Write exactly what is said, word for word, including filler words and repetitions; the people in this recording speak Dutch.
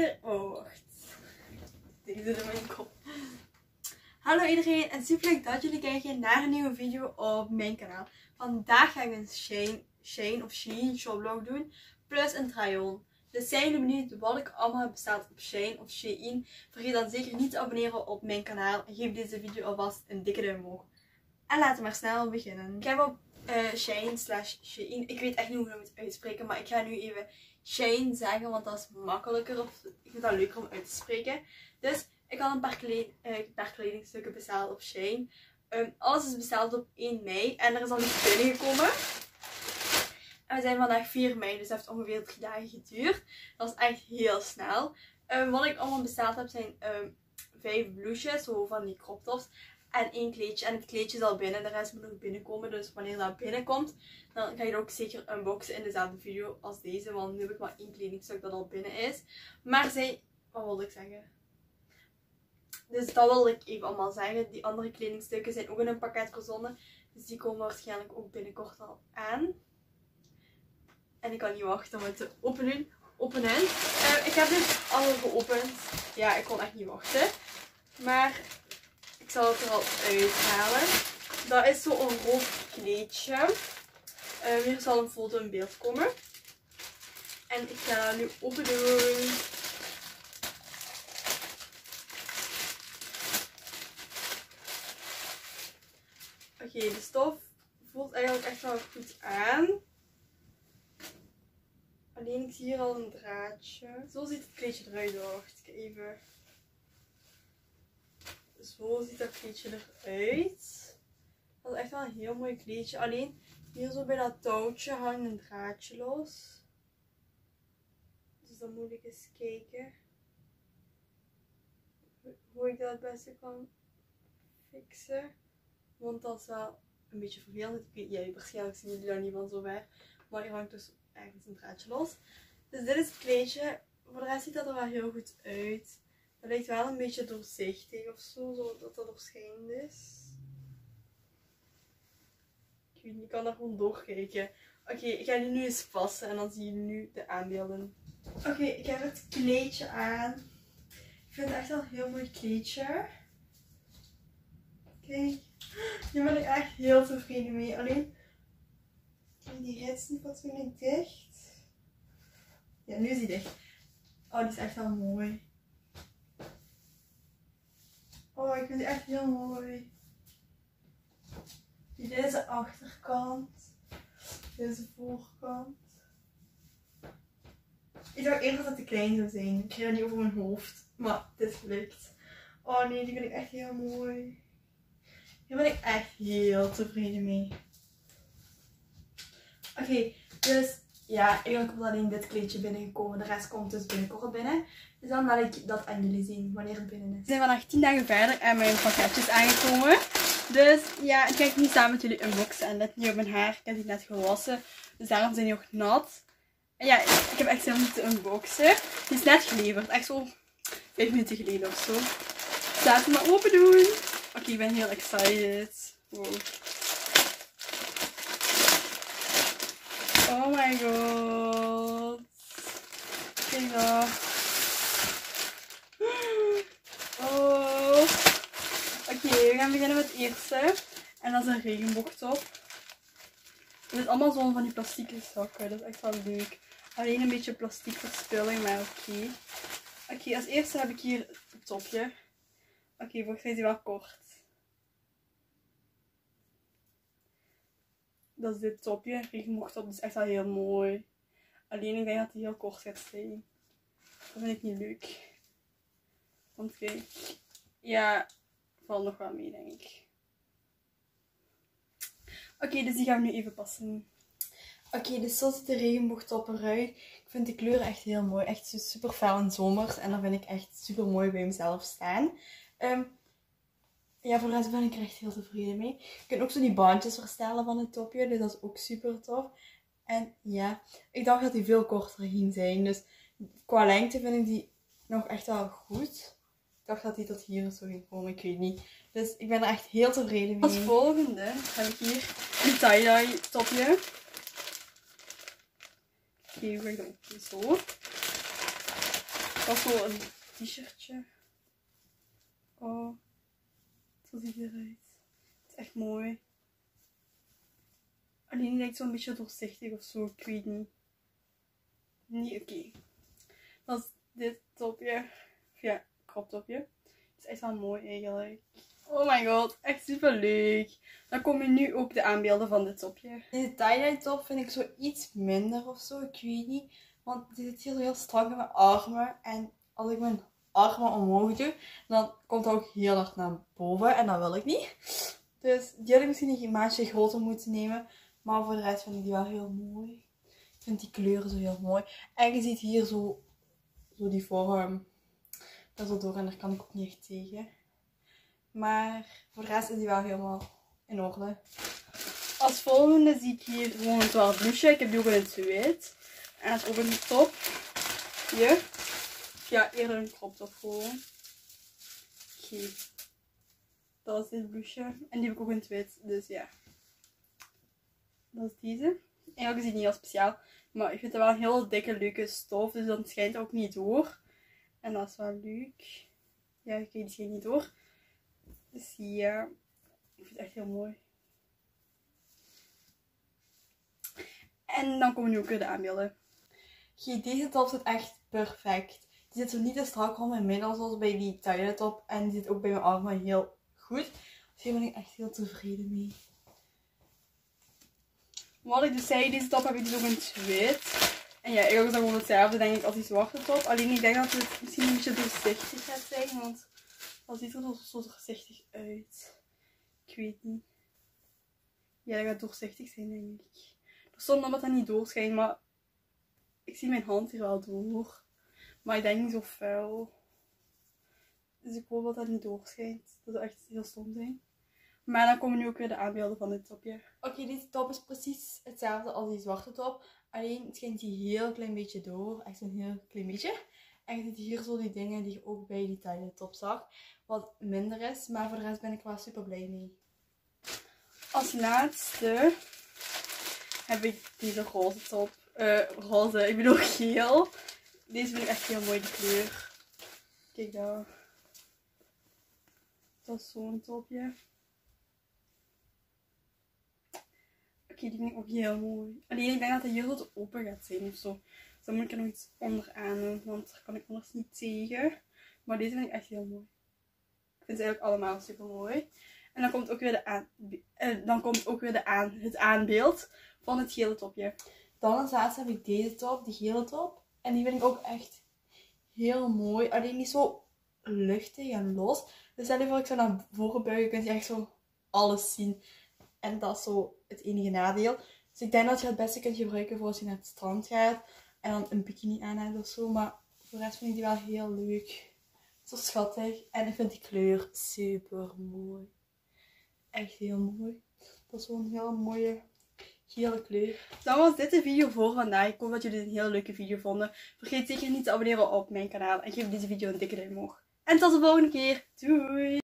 ieder... Oh, wacht. Ik zit in mijn kop. Hallo iedereen en super leuk dat jullie kijken naar een nieuwe video op mijn kanaal. Vandaag ga ik een Shein, Shein of Shein shoplog doen. Plus een try-on. Dus zijn jullie benieuwd wat ik allemaal heb besteld op Shein of Shein? Vergeet dan zeker niet te abonneren op mijn kanaal. En geef deze video alvast een dikke duim omhoog. En laten we maar snel beginnen. Ik heb op uh, Shein slash Shein. Ik weet echt niet hoe ik het moet uitspreken. Maar ik ga nu even Shein zeggen. Want dat is makkelijker. Of ik vind dat leuker om uit te spreken. Dus ik had een paar, kled uh, paar kledingstukken besteld op Shein. Um, alles is besteld op één mei. En er is al iets binnengekomen. En we zijn vandaag vier mei. Dus dat heeft ongeveer drie dagen geduurd. Dat is echt heel snel. Um, wat ik allemaal besteld heb zijn um, vijf blouses. Zo van die crop tops. En één kleedje. En het kleedje is al binnen. De rest moet nog binnenkomen. Dus wanneer dat binnenkomt, dan ga je dat ook zeker unboxen in dezelfde video als deze. Want nu heb ik maar één kledingstuk dat al binnen is. Maar zij... Wat wilde ik zeggen? Dus dat wilde ik even allemaal zeggen. Die andere kledingstukken zijn ook in een pakket verzonden. Dus die komen waarschijnlijk ook binnenkort al aan. En ik kan niet wachten om het te openen. openen. Uh, ik heb dit al geopend. Ja, ik kon echt niet wachten. Maar ik zal het er al uithalen. Dat is zo'n rood kleedje. Uh, hier zal een foto in beeld komen. En ik ga dat nu open doen. Oké, okay, de stof voelt eigenlijk echt wel goed aan. Alleen ik zie hier al een draadje. Zo ziet het kleedje eruit. Wacht, even. Zo ziet dat kleedje eruit. Dat is echt wel een heel mooi kleedje. Alleen hier zo bij dat touwtje hangt een draadje los. Dus dan moet ik eens kijken hoe ik dat het beste kan fixen. Want dat is wel een beetje vervelend. Ja, waarschijnlijk zien jullie dat niet van zo ver. Maar hier hangt dus ergens een draadje los. Dus dit is het kleedje. Voor de rest ziet dat er wel heel goed uit. Het lijkt wel een beetje doorzichtig of zo. Zodat dat doorschijnend is. Ik weet niet, ik kan daar gewoon doorkijken. Oké, okay, ik ga die nu eens passen. En dan zien jullie nu de aanbeelden. Oké, okay, ik heb het kleedje aan. Ik vind het echt wel een heel mooi kleedje. Kijk, hier ben ik echt heel tevreden mee. Alleen, die rits niet fatsoenlijk dicht. Ja, nu is die dicht. Oh, die is echt wel mooi. Oh, ik vind die echt heel mooi. Dit is de achterkant. Dit is de voorkant. Ik dacht eerst dat het te klein zou zijn. Ik kreeg het niet over mijn hoofd. Maar het is gelukt. Oh nee, die vind ik echt heel mooi. Hier ben ik echt heel tevreden mee. Oké, okay, dus ja, eigenlijk komt alleen dit kleedje binnengekomen. De rest komt dus binnenkort binnen. Dus dan laat ik dat aan jullie zien wanneer het binnen is. We zijn vandaag tien dagen verder en mijn pakketje is aangekomen. Dus ja, ik ga het nu samen met jullie unboxen. En let niet op mijn haar. Ik heb die net gewassen. Dus daarom zijn die ook nat. En ja, ik heb echt zin om te unboxen. Die is net geleverd. Echt zo vijf minuten geleden of zo. Dus laten we maar open doen. Oké, okay, ik ben heel excited. Wow. Oh my god. Kijk dan. Oh. Oké, okay, we gaan beginnen met het eerste. En dat is een regenboogtop. Het is allemaal zo van die plastieke zakken. Dat is echt wel leuk. Alleen een beetje plastiek verspilling, maar oké. Okay. Oké, okay, als eerste heb ik hier het topje. Oké, okay, volgens mij is die wel kort. Dat is dit topje. Regenboogtop, dat is echt wel heel mooi. Alleen ik denk dat die heel kort gaat zijn. Dat vind ik niet leuk. Want kijk. Ja, valt nog wel mee, denk ik. Oké, okay, dus die gaan we nu even passen. Oké, okay, dus zo ziet de regenboogtop eruit. Ik vind de kleuren echt heel mooi. Echt super fel en zomers. En dat vind ik echt super mooi bij mezelf staan. Um, ja, voor de rest ben ik er echt heel tevreden mee. Je kunt ook zo die bandjes verstellen van het topje. Dus dat is ook super tof. En ja, ik dacht dat die veel korter ging zijn. Dus qua lengte vind ik die nog echt wel goed. Ik dacht dat die tot hier zo ging komen. Ik weet niet. Dus ik ben er echt heel tevreden mee. Als volgende heb ik hier een tie-dye topje. Oké, hoe ga ik dat ook zo. Dat is zo een t-shirtje. Oh, zo ziet het eruit. Het is echt mooi. Alleen die lijkt zo'n beetje doorzichtig of zo, ik weet niet. Niet oké. Okay. Dat is dit topje. Of ja, crop topje. Het is echt wel mooi eigenlijk. Oh my god, echt super leuk. Dan komen nu ook de aanbeelden van dit topje. Deze tie-dye top vind ik zo iets minder of zo, ik weet niet. Want die zit hier zo heel strak in mijn armen. En als ik mijn armen omhoog doe, dan komt het ook heel hard naar boven. En dat wil ik niet. Dus die had ik misschien een maatje groter moeten nemen. Maar voor de rest vind ik die wel heel mooi. Ik vind die kleuren zo heel mooi. En je ziet hier zo, zo die vorm. Dat is zo door en daar kan ik ook niet echt tegen. Maar voor de rest is die wel helemaal in orde. Als volgende zie ik hier gewoon een twaalf blouseje. Ik heb die ook in het wit. En het is ook een top. Hier. Ja, eerder een crop top gewoon. Oké. Okay. Dat is dit blouseje. En die heb ik ook in het wit. Dus ja. Dat is deze. Eigenlijk is die niet heel speciaal. Maar ik vind het wel een heel dikke, leuke stof. Dus dan schijnt het ook niet door. En dat is wel leuk. Ja, oké, die schijnt niet door. Dus ja. Ik vind het echt heel mooi. En dan komen nu ook weer de aanbeelden. Okay, deze top zit echt perfect. Die zit zo niet te strak rond mijn middel zoals bij die tie-dye top. En die zit ook bij mijn armen heel goed. Dus hier ben ik echt heel tevreden mee. Wat ik dus zei, deze top heb ik dus ook in het wit. En ja, eigenlijk is dat gewoon hetzelfde denk ik als die zwarte top. Alleen ik denk dat het misschien een beetje doorzichtig gaat zijn. Want dat ziet er zo, zo doorzichtig uit. Ik weet niet. Ja, dat gaat doorzichtig zijn denk ik. Er stond dat dat niet doorschijnt, maar ik zie mijn hand hier wel door. Maar ik denk niet zo vuil. Dus ik hoop dat dat niet doorschijnt. Dat zou echt heel stom zijn. Maar dan komen nu ook weer de aanbeelden van dit topje. Oké, okay, deze top is precies hetzelfde als die zwarte top. Alleen het schijnt hier heel klein beetje door. Echt een heel klein beetje. En je ziet hier zo die dingen die je ook bij die tie-dye top zag. Wat minder is. Maar voor de rest ben ik wel super blij mee. Als laatste heb ik deze roze top. Uh, roze, ik bedoel geel. Deze vind ik echt heel mooi, de kleur. Kijk daar. Dat is zo'n topje. Oké, okay, die vind ik ook heel mooi. Alleen ik denk dat hij hier wat open gaat zijn ofzo. Dus dan moet ik er nog iets onderaan doen, want daar kan ik anders niet tegen. Maar deze vind ik echt heel mooi. Ik vind ze eigenlijk allemaal super mooi. En dan komt ook weer, de aan, eh, dan komt ook weer de aan, het aanbeeld van het gele topje. Dan als laatste heb ik deze top, die gele top. En die vind ik ook echt heel mooi. Alleen niet zo luchtig en los. Dus stel je voor ik zo naar voren buigen, kun je echt zo alles zien. En dat is zo het enige nadeel. Dus ik denk dat je het beste kunt gebruiken voor als je naar het strand gaat. En dan een bikini aan hebt of zo. Maar voor de rest vind ik die wel heel leuk. Zo schattig. En ik vind die kleur super mooi. Echt heel mooi. Dat is zo'n hele mooie gele kleur. Dan was dit de video voor vandaag. Ik hoop dat jullie dit een heel leuke video vonden. Vergeet zeker niet te abonneren op mijn kanaal. En geef deze video een dikke duim omhoog. En tot de volgende keer. Doei!